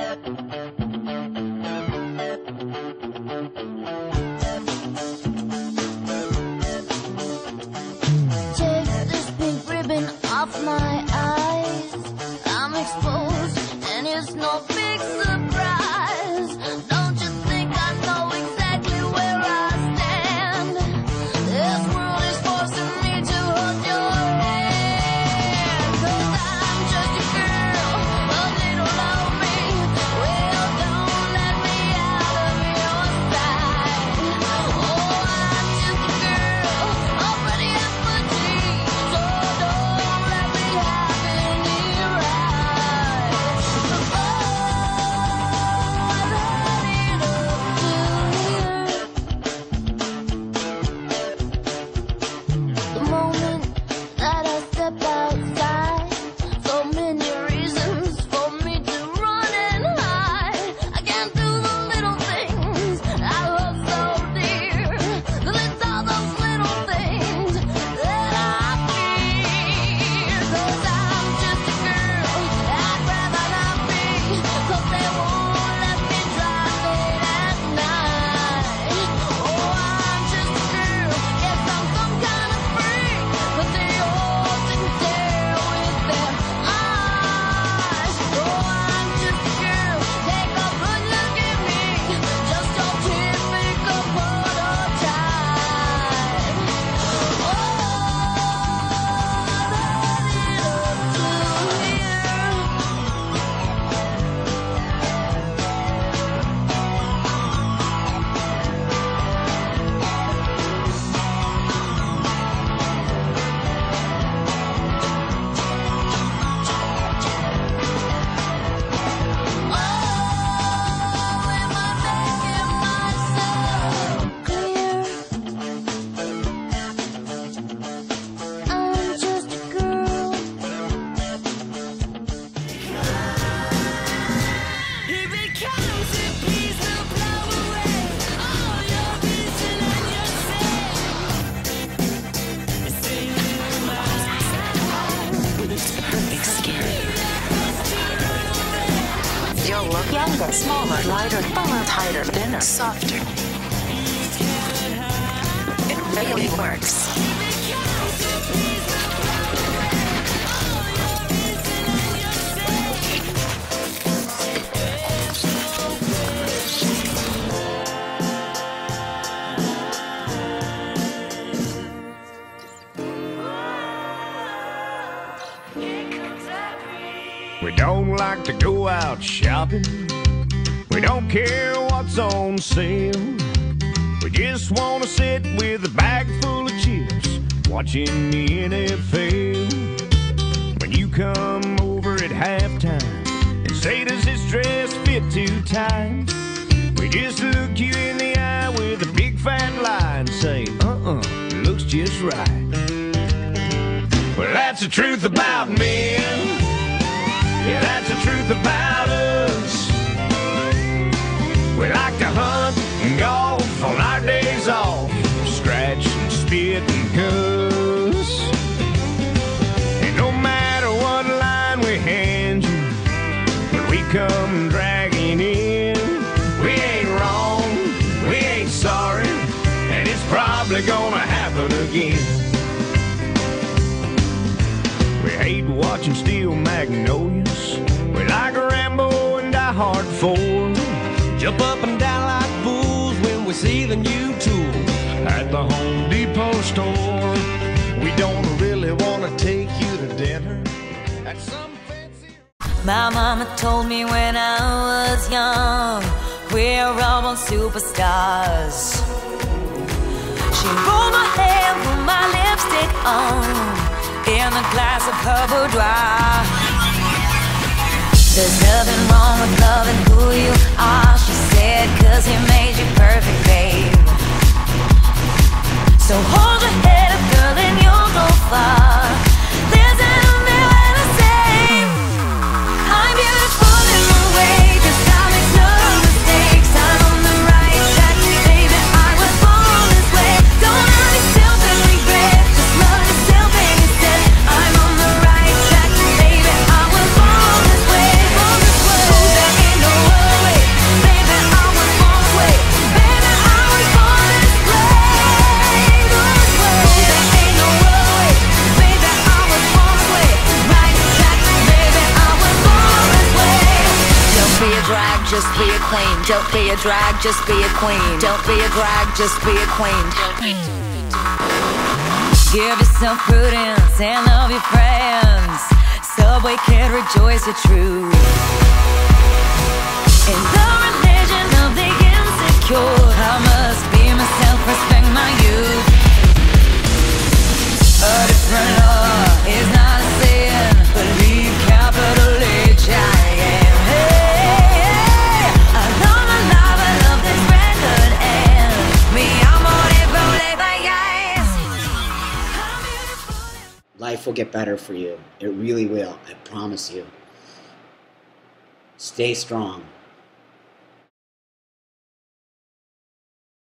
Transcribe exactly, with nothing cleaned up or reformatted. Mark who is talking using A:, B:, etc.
A: Younger, smaller, lighter, fuller, tighter, thinner, softer. It really works.
B: We don't like to go out shopping. We don't care what's on sale. We just want to sit with a bag full of chips, watching the N F L. When you come over at halftime and say, does this dress fit too tight? We just look you in the eye with a big fat lie and say, uh-uh, looks just right. Well, that's the truth about men. Yeah, that's the truth about us. We like to hunt and golf on our days off, scratch and spit and cuss. And no matter what line we hand you, when we come dragging in, we ain't wrong, we ain't sorry, and it's probably gonna happen again. We hate watching steel magnolias. We like Rambo and Die Hard four. Jump up and down like fools when we see the new tool at the Home Depot store. We don't really want to take you to dinner at some fancy...
C: My mama told me when I was young, we're all born superstars. She rolled my hair, put my lipstick on, in a glass of her boudoir. There's nothing wrong with loving who you are, she said, cause he made you perfect, babe. So hold your head up, girl, and you'll go far. Listen to me when I say I'm beautiful in my way, cause I make no mistakes. I'm on the right track, baby, I was born this way. Don't hurt yourself and regret, just love yourself instead. I'm on the right track, baby, I was born this way, born this way. Oh, there ain't no be a drag, just be a queen. Don't be a drag, just be a queen. Don't be a drag, just be a queen. Give yourself prudence and love your friends. Subway kid, rejoice your truth. In the religion of the insecure, I must be myself, respect my youth. A different law is not a sin. Believe capital H I am. Hey, hey, I love my life, I love this record, and me, I'm on it, rolling my eyes.
D: Life will get better for you. It really will. I promise you. Stay strong.